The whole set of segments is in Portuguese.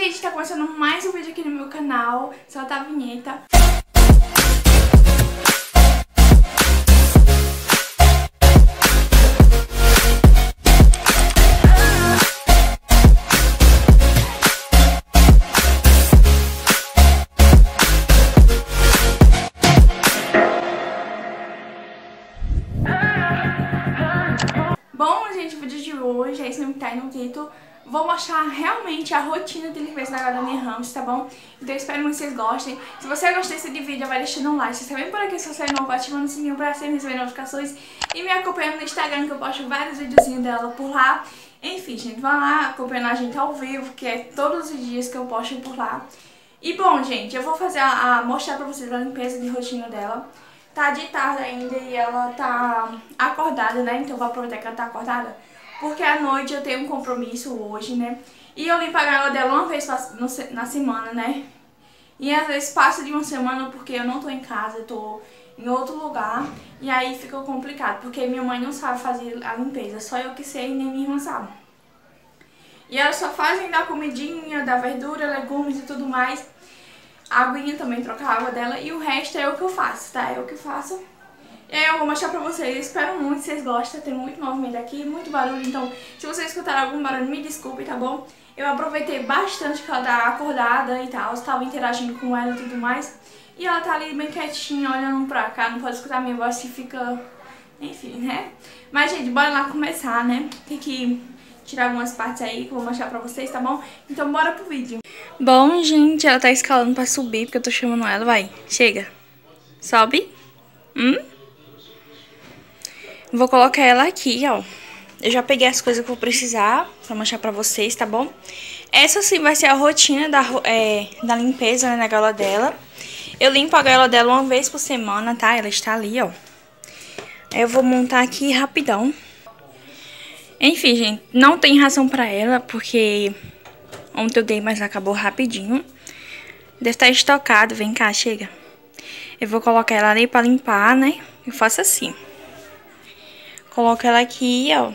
gente, tá começando mais um vídeo aqui no meu canal. Solta a vinheta. Bom, gente, o vídeo de hoje é isso mesmo que tá aí no título. Vou mostrar realmente a rotina de limpeza da minha hamster, tá bom? Então eu espero muito que vocês gostem. Se você gostou desse vídeo, vai deixando um like. Se você também por aqui, se você é novo, ativando o sininho pra sempre receber notificações. E me acompanhando no Instagram, que eu posto vários videozinhos dela por lá. Enfim, gente, vão lá acompanhando a gente ao vivo, que é todos os dias que eu posto por lá. E bom, gente, eu vou fazer mostrar pra vocês a limpeza de rotina dela. Tá de tarde ainda e ela tá acordada, né? Então eu vou aproveitar que ela tá acordada, porque à noite eu tenho um compromisso hoje, né? E eu limpo a gaiola dela uma vez na semana, né? E às vezes passa de uma semana porque eu não tô em casa, eu tô em outro lugar. E aí fica complicado, porque minha mãe não sabe fazer a limpeza, só eu que sei e nem minha irmã sabe. E elas só fazem da comidinha, da verdura, legumes e tudo mais. A aguinha também, trocar a água dela. E o resto é eu que eu faço, tá? É eu que faço. E aí eu vou mostrar pra vocês. Espero muito que vocês gostem. Tem muito movimento aqui, muito barulho. Então, se vocês escutarem algum barulho, me desculpe, tá bom? Eu aproveitei bastante que ela tá acordada e tal. Eu estava interagindo com ela e tudo mais. E ela tá ali bem quietinha, olhando pra cá. Não pode escutar minha voz que fica... Enfim, né? Mas, gente, bora lá começar, né? Tem que tirar algumas partes aí que eu vou mostrar pra vocês, tá bom? Então, bora pro vídeo. Bom, gente, ela tá escalando pra subir, porque eu tô chamando ela. Vai, chega. Sobe. Vou colocar ela aqui, ó. Eu já peguei as coisas que eu vou precisar pra mostrar pra vocês, tá bom? Essa sim vai ser a rotina da limpeza, né, na gaiola dela. Eu limpo a gaiola dela uma vez por semana, tá? Ela está ali, ó. Aí eu vou montar aqui rapidão. Enfim, gente, não tem ração pra ela, porque ontem eu dei, mas acabou rapidinho. Deve estar estocado, vem cá, chega. Eu vou colocar ela ali pra limpar, né? Eu faço assim. Coloco ela aqui, ó.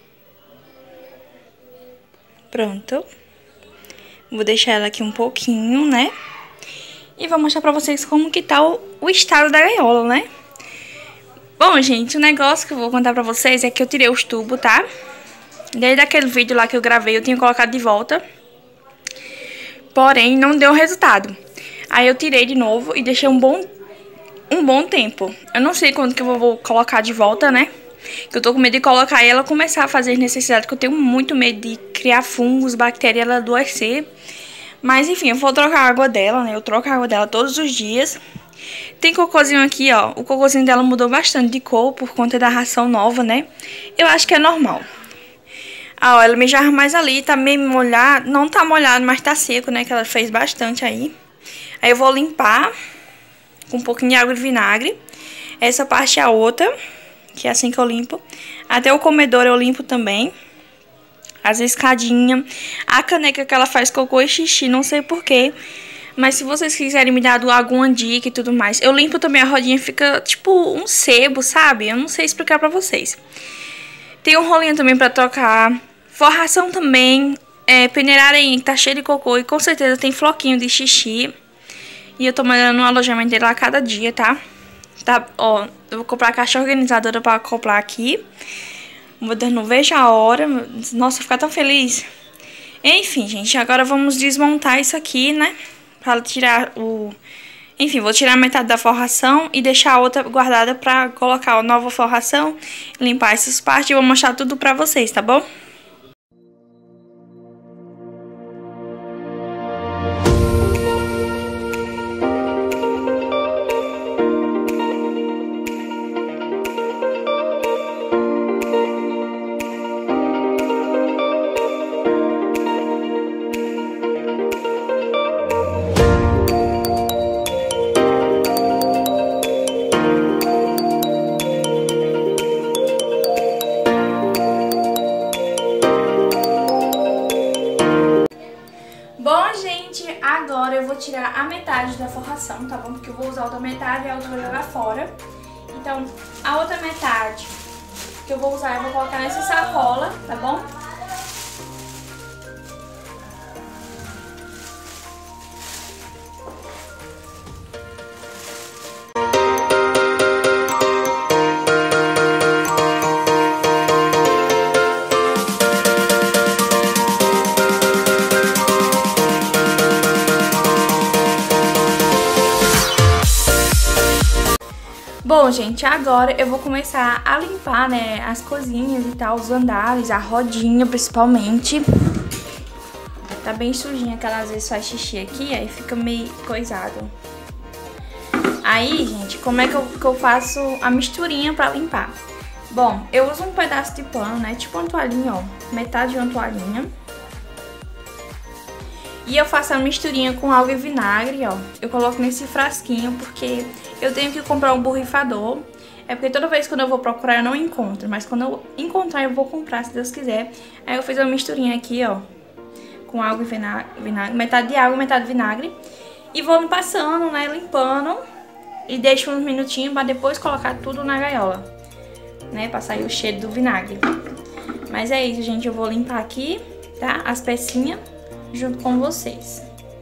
Pronto. Vou deixar ela aqui um pouquinho, né? E vou mostrar pra vocês como que tá o estado da gaiola, né? Bom, gente, o negócio que eu vou contar pra vocês é que eu tirei os tubos, tá? Desde aquele vídeo lá que eu gravei, eu tinha colocado de volta. Porém, não deu resultado. Aí eu tirei de novo e deixei um bom tempo. Eu não sei quando que eu vou colocar de volta, né? Que eu tô com medo de colocar ela começar a fazer necessidade, que eu tenho muito medo de criar fungos, bactérias, ela adoecer. Mas enfim, eu vou trocar a água dela, né? Eu troco a água dela todos os dias. Tem cocôzinho aqui, ó. O cocôzinho dela mudou bastante de cor por conta da ração nova, né? Eu acho que é normal. Ah, ó, ela mijava mais ali, tá meio molhado. Não tá molhado, mas tá seco, né? Que ela fez bastante aí. Aí eu vou limpar com um pouquinho de água e vinagre. Essa parte é a outra, que é assim que eu limpo. Até o comedor eu limpo também. As escadinhas. A caneca que ela faz cocô e xixi, não sei porquê. Mas se vocês quiserem me dar alguma dica e tudo mais. Eu limpo também a rodinha, fica tipo um sebo, sabe? Eu não sei explicar pra vocês. Tem um rolinho também pra trocar. Forração também. Peneira areinha que tá cheio de cocô. E com certeza tem floquinho de xixi. E eu tô mandando um alojamento dele a cada dia, tá? Tá, ó, eu vou comprar a caixa organizadora pra acoplar aqui. Não vejo a hora. Nossa, ficar tão feliz. Enfim, gente, agora vamos desmontar isso aqui, né? Pra tirar Enfim, vou tirar metade da forração e deixar a outra guardada pra colocar a nova forração, limpar essas partes e vou mostrar tudo pra vocês, tá bom? Agora eu vou tirar a metade da forração, tá bom? Porque eu vou usar a outra metade e a outra eu vou jogar fora. Então, a outra metade que eu vou usar eu vou colocar nessa sacola, tá bom? Bom, gente, agora eu vou começar a limpar, né, as cozinhas e tal, os andares, a rodinha principalmente. Tá bem sujinha, que ela às vezes faz xixi aqui, aí fica meio coisado. Aí, gente, como é que eu faço a misturinha pra limpar? Bom, eu uso um pedaço de pano, né, tipo uma toalhinha, ó, metade de uma toalhinha. E eu faço a misturinha com água e vinagre, ó. Eu coloco nesse frasquinho porque eu tenho que comprar um borrifador. É porque toda vez que eu vou procurar eu não encontro, mas quando eu encontrar eu vou comprar, se Deus quiser. Aí eu fiz uma misturinha aqui, ó, com água e vinagre, metade de água, metade de vinagre. E vou passando, né, limpando. E deixo uns minutinhos pra depois colocar tudo na gaiola, né, pra sair o cheiro do vinagre. Mas é isso, gente, eu vou limpar aqui, tá, as pecinhas junto com vocês.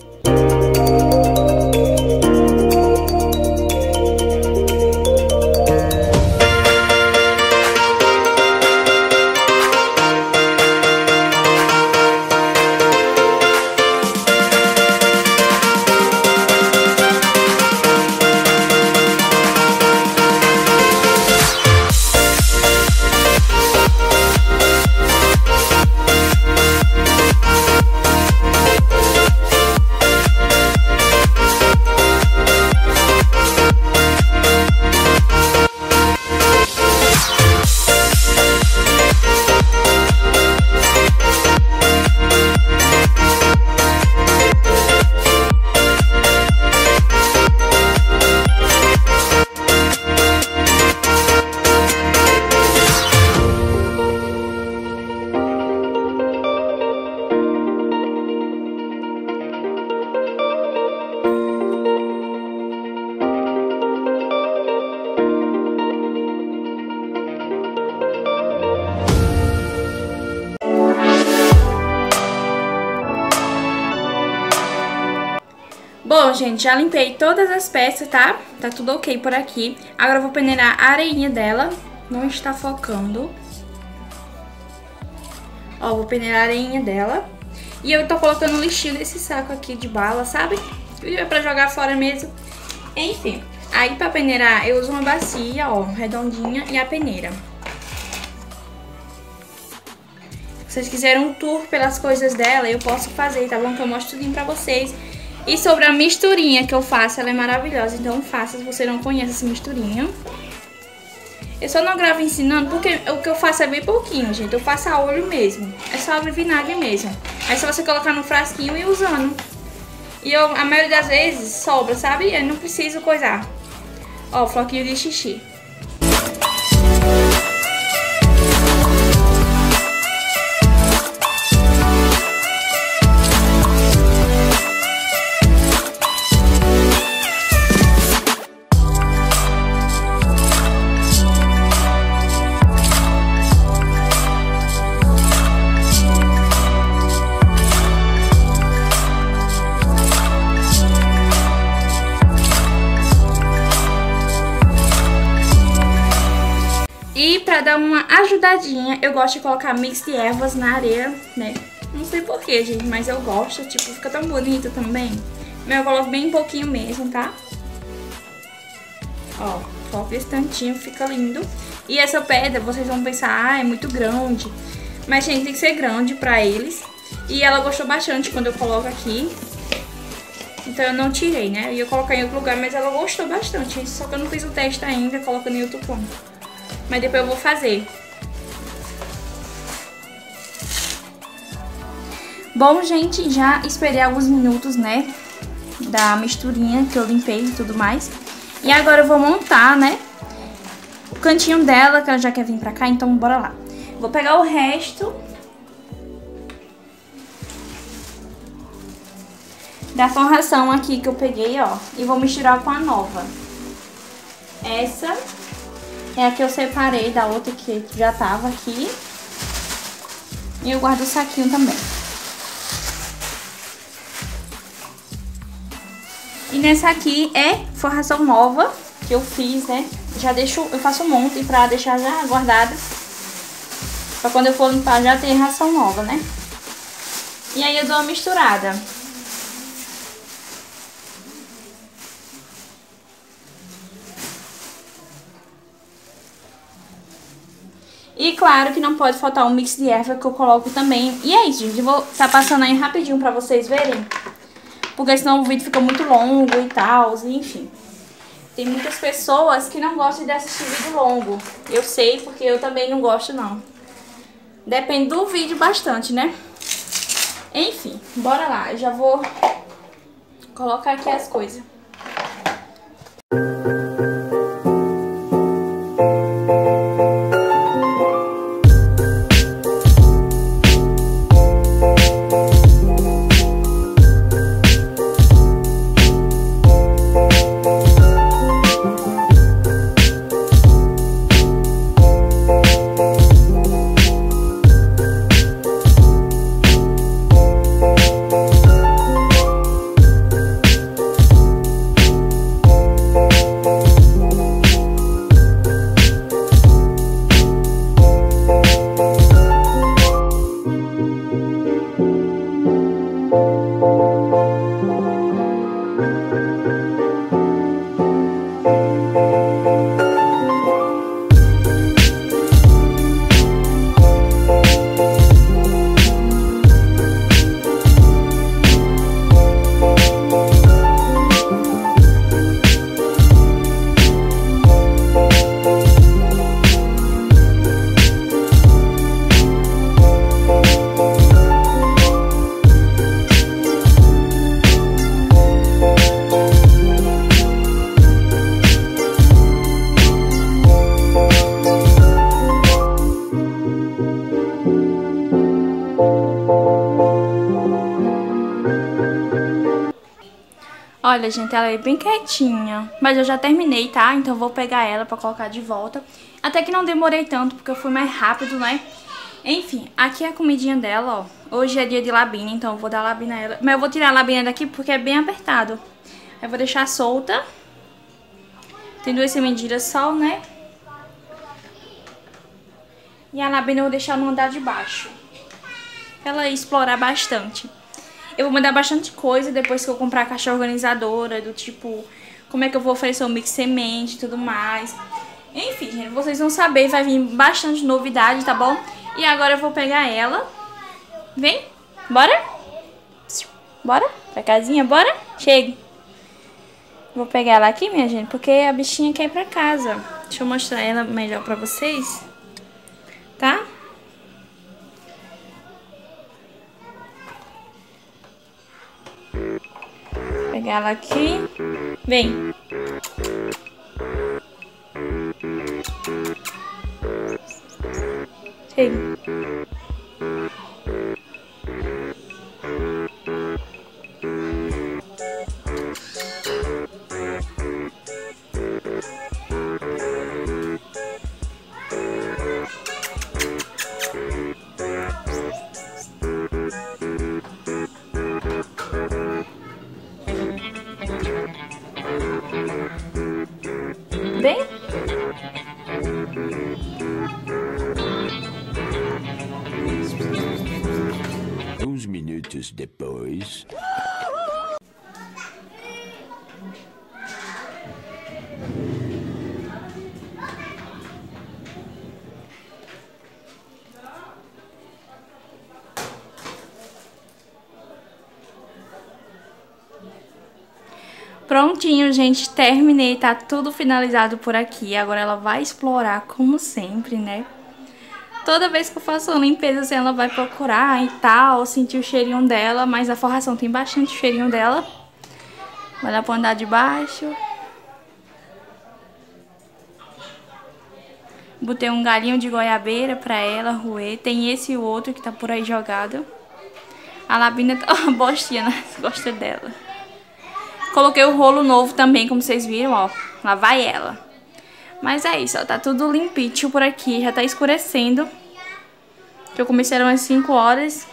Bom, gente, já limpei todas as peças, tá? Tá tudo ok por aqui. Agora eu vou peneirar a areinha dela. Não está focando. Ó, vou peneirar a areinha dela. E eu tô colocando um lixinho nesse saco aqui de bala, sabe? É pra jogar fora mesmo. Enfim, aí pra peneirar eu uso uma bacia, ó, redondinha, e a peneira. Se vocês quiserem um tour pelas coisas dela, eu posso fazer, tá bom? Que eu mostro tudinho pra vocês. E sobre a misturinha que eu faço, ela é maravilhosa, então faça se você não conhece essa misturinha. Eu só não gravo ensinando porque o que eu faço é bem pouquinho, gente. Eu faço a olho mesmo, é só água e vinagre mesmo. Aí é só você colocar no frasquinho e ir usando. E a maioria das vezes sobra, sabe? Eu não preciso coisar. Ó, floquinho de xixi. E pra dar uma ajudadinha, eu gosto de colocar mix de ervas na areia, né? Não sei porquê, gente, mas eu gosto, tipo, fica tão bonito também. Mas eu coloco bem pouquinho mesmo, tá? Ó, coloco esse tantinho, fica lindo. E essa pedra, vocês vão pensar, ah, é muito grande. Mas, gente, tem que ser grande pra eles. E ela gostou bastante quando eu coloco aqui. Então eu não tirei, né? E eu coloquei em outro lugar, mas ela gostou bastante. Só que eu não fiz o teste ainda, colocando em outro ponto. Mas depois eu vou fazer. Bom, gente, já esperei alguns minutos, né, da misturinha que eu limpei e tudo mais. E agora eu vou montar, né, o cantinho dela, que ela já quer vir pra cá, então bora lá. Vou pegar o resto da forração aqui que eu peguei, ó, e vou misturar com a nova. Essa é a que eu separei da outra que já tava aqui. E eu guardo o saquinho também. E nessa aqui é forração nova que eu fiz, né? Já deixo, eu faço um monte pra deixar já guardada. Pra quando eu for limpar já ter ração nova, né? E aí eu dou uma misturada. E claro que não pode faltar um mix de erva que eu coloco também. E é isso, gente. Eu vou estar passando aí rapidinho pra vocês verem. Porque senão o vídeo fica muito longo e tal, enfim. Tem muitas pessoas que não gostam de assistir vídeo longo. Eu sei, porque eu também não gosto, não. Depende do vídeo bastante, né? Enfim, bora lá. Eu já vou colocar aqui as coisas. Olha, gente, ela é bem quietinha, mas eu já terminei, tá? Então eu vou pegar ela pra colocar de volta. Até que não demorei tanto, porque eu fui mais rápido, né? Enfim, aqui é a comidinha dela, ó. Hoje é dia de labina, então eu vou dar labina a ela. Mas eu vou tirar a labina daqui porque é bem apertado. Eu vou deixar solta. Tem 2 semendilhas só, né? E a labina eu vou deixar no andar de baixo, pra ela explorar bastante. Eu vou mandar bastante coisa depois que eu comprar a caixa organizadora, do tipo, como é que eu vou oferecer o mix semente e tudo mais. Enfim, gente, vocês vão saber, vai vir bastante novidade, tá bom? E agora eu vou pegar ela. Vem, bora? Bora? Pra casinha, bora? Chegue. Vou pegar ela aqui, minha gente, porque a bichinha quer ir pra casa. Deixa eu mostrar ela melhor pra vocês, tá? Pegar ela aqui. Vem. Chega. Bem? Uns minutos depois. Prontinho, gente, terminei, tá tudo finalizado por aqui. Agora ela vai explorar como sempre, né? Toda vez que eu faço uma limpeza, assim, ela vai procurar e tal, sentir o cheirinho dela. Mas a forração tem bastante cheirinho dela. Vai lá pro andar de baixo. Botei um galinho de goiabeira pra ela roer. Tem esse e o outro que tá por aí jogado. A Labina tá uma bostinha nas costas dela. Coloquei o rolo novo também, como vocês viram, ó. Lá vai ela. Mas é isso, ó. Tá tudo limpinho por aqui. Já tá escurecendo. Eu comecei umas 5 horas.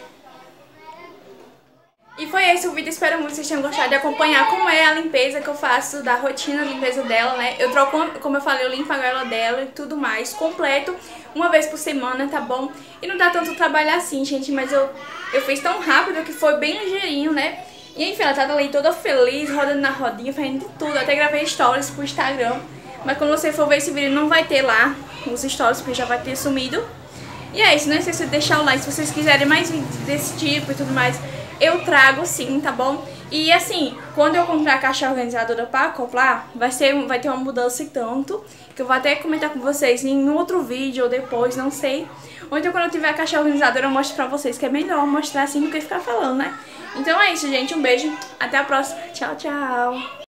E foi esse o vídeo. Espero muito que vocês tenham gostado de acompanhar como é a limpeza que eu faço, da rotina de limpeza dela, né? Eu troco, como eu falei, eu limpo a gaiola dela e tudo mais, completo, uma vez por semana, tá bom? E não dá tanto trabalho assim, gente, mas eu fiz tão rápido que foi bem ligeirinho, né? E enfim, ela tá ali toda feliz, rodando na rodinha, fazendo tudo. Eu até gravei stories pro Instagram. Mas quando você for ver esse vídeo não vai ter lá os stories, porque já vai ter sumido. E é isso, não esqueça de deixar o like se vocês quiserem mais vídeos desse tipo e tudo mais. Eu trago sim, tá bom? E assim, quando eu comprar a caixa organizadora pra acoplar, vai ter uma mudança e tanto, que eu vou até comentar com vocês em outro vídeo ou depois, não sei. Ou então quando eu tiver a caixa organizadora eu mostro pra vocês, que é melhor mostrar assim do que ficar falando, né? Então é isso, gente. Um beijo. Até a próxima. Tchau, tchau.